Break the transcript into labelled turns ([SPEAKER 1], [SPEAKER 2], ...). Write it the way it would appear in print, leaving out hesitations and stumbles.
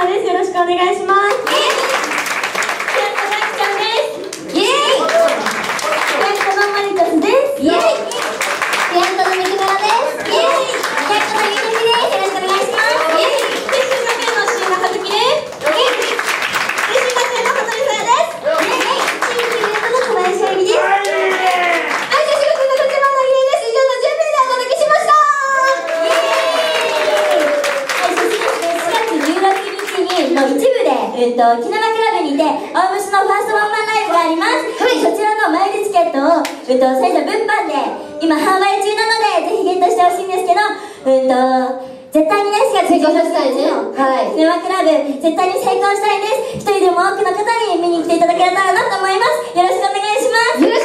[SPEAKER 1] です。よろしくお願いします。イエーイ。イエーイ。キャンコのマリトスです。イエーイ。キャンコのミキマラです。イエーイ。キャンコのユニミです。よろしくお願いします。イエーイ。で、新学園の椎名葉月です。イエーイ。で、新学園の羽鳥さやです。イエーイ。新規イベントの小林愛理です。はい、じゃあ、新学園のこちらのリレーです。以上の10名でお届けしました。イエーイ。はい、そしてですね、4月16日の一部で、キナマクラブにて大虫のファーストワンマンライブがあります。はい、そちらの前売りチケットを、最初物販で今販売中なので、ぜひゲットしてほしいんですけど、絶対にね、4月16日のキナマクラブ、絶対に成功したいです。一人でも多くの方に見に来ていただけたらなと思います。よろしくお願いします。